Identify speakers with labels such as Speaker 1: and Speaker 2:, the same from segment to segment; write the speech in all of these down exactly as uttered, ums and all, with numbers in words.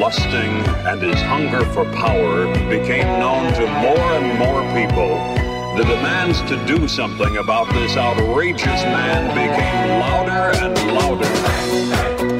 Speaker 1: lusting and his hunger for power became known to more and more people, the demands to do something about this outrageous man became louder and louder.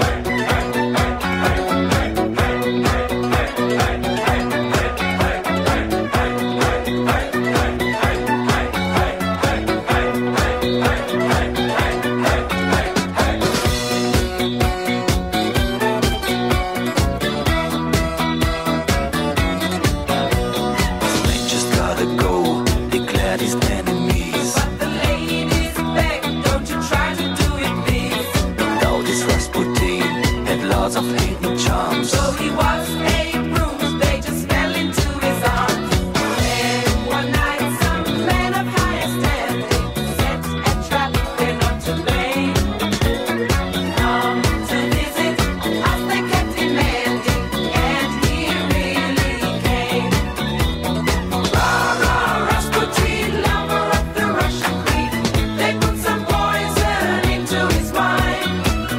Speaker 2: Of hate and charms. So he was a bruise, they just fell into his arms. And one night some man of higher standing set a trap, they're not to blame. Come to visit us, they kept demanding, and he really came. Rah, rah, Rasputin, lover of the Russian queen. They put some poison into his wine.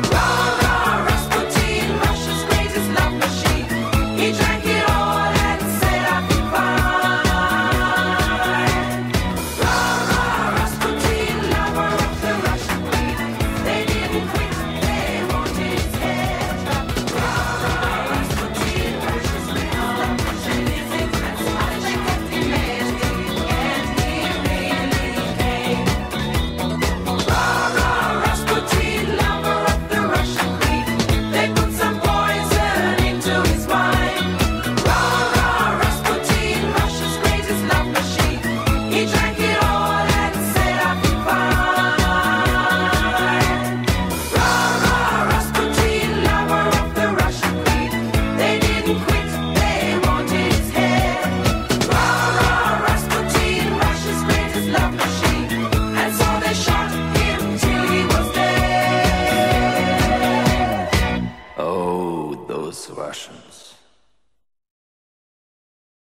Speaker 2: He drank it all and said I'd be fine. Rah, rah, Rasputin, lover of the Russian queen. They didn't quit, they wanted his head. Rah, rah, Rasputin, precious man. She lives in Transylvania, they kept demanding, and he really came. Rah, rah, Rasputin, lover of the Russian queen. They put some poison into his wine. He drank it all and said I'd be fine. Rah, rah, Rasputin, lover of the Russian queen. They didn't quit, they wanted his head. Rah, rah, Rasputin, Russia's greatest love machine. And so they shot him till he was dead.
Speaker 3: Oh, those Russians.